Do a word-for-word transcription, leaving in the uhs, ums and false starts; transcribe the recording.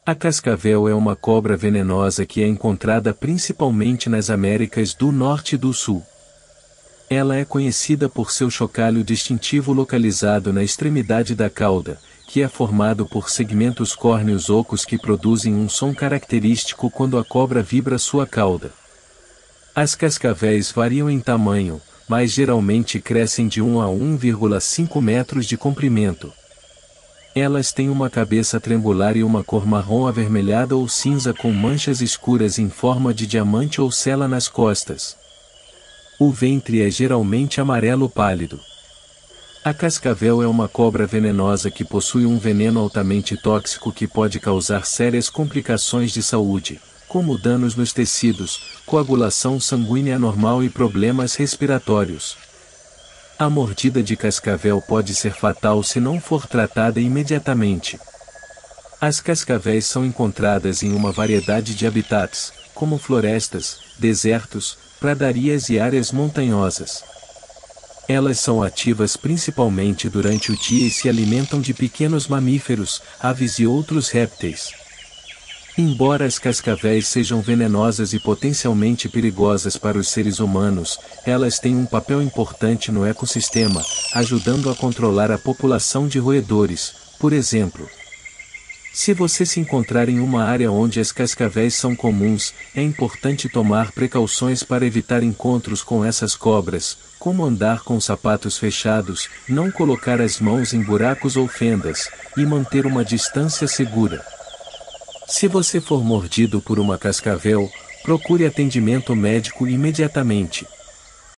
A cascavel é uma cobra venenosa que é encontrada principalmente nas Américas do Norte e do Sul. Ela é conhecida por seu chocalho distintivo localizado na extremidade da cauda, que é formado por segmentos córneos ocos que produzem um som característico quando a cobra vibra sua cauda. As cascavéis variam em tamanho, mas geralmente crescem de um a um vírgula cinco metros de comprimento. Elas têm uma cabeça triangular e uma cor marrom avermelhada ou cinza com manchas escuras em forma de diamante ou sela nas costas. O ventre é geralmente amarelo pálido. A cascavel é uma cobra venenosa que possui um veneno altamente tóxico que pode causar sérias complicações de saúde, como danos nos tecidos, coagulação sanguínea anormal e problemas respiratórios. A mordida de cascavel pode ser fatal se não for tratada imediatamente. As cascavéis são encontradas em uma variedade de habitats, como florestas, desertos, pradarias e áreas montanhosas. Elas são ativas principalmente durante o dia e se alimentam de pequenos mamíferos, aves e outros répteis. Embora as cascavéis sejam venenosas e potencialmente perigosas para os seres humanos, elas têm um papel importante no ecossistema, ajudando a controlar a população de roedores, por exemplo. Se você se encontrar em uma área onde as cascavéis são comuns, é importante tomar precauções para evitar encontros com essas cobras, como andar com sapatos fechados, não colocar as mãos em buracos ou fendas, e manter uma distância segura. Se você for mordido por uma cascavel, procure atendimento médico imediatamente.